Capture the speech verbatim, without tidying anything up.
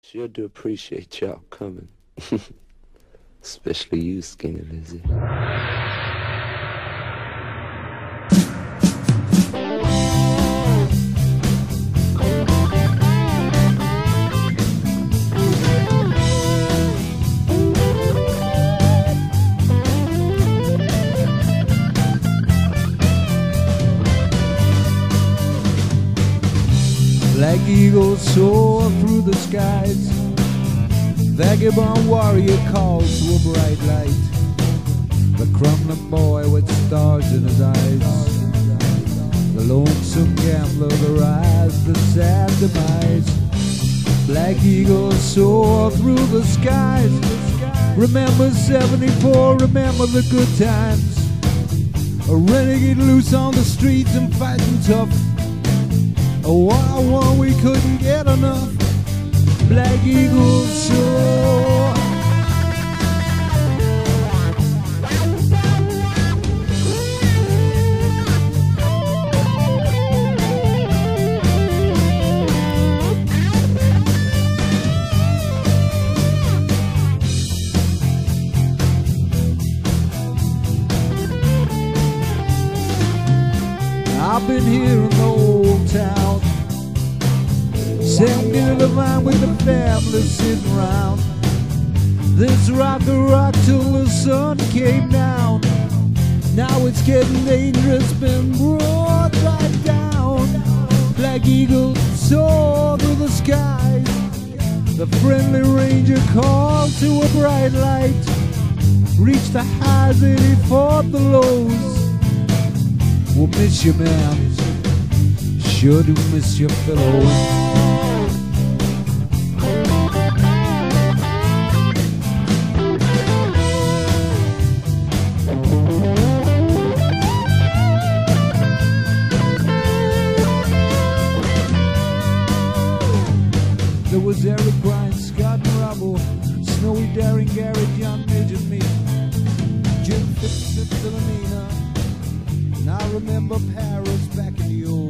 Sure do appreciate y'all coming. Especially you, Skinny Lizzy. Black eagles soar through the skies. Vagabond warrior calls to a bright light. The crumbling boy with stars in his eyes. The lonesome gambler, the rise, the sad demise. Black eagles soar through the skies. Remember seventy-four, remember the good times. A renegade loose on the streets and fighting tough. A wild one, we couldn't get enough. Black eagles soar. I've been here in the old town, sitting near the vine with the family sitting round. This rock a rock till the sun came down. Now it's getting dangerous, been brought right down. Black eagles soar through the skies. The friendly ranger called to a bright light. Reached the highs and he fought the lows. We'll miss you, man. Sure do miss your fellow. There was Eric, Brian, Scott, and Robbo, Snowy, Daring, Garrett, Young, Midge, and me. Jim, Philomena. And I remember Paris back in the old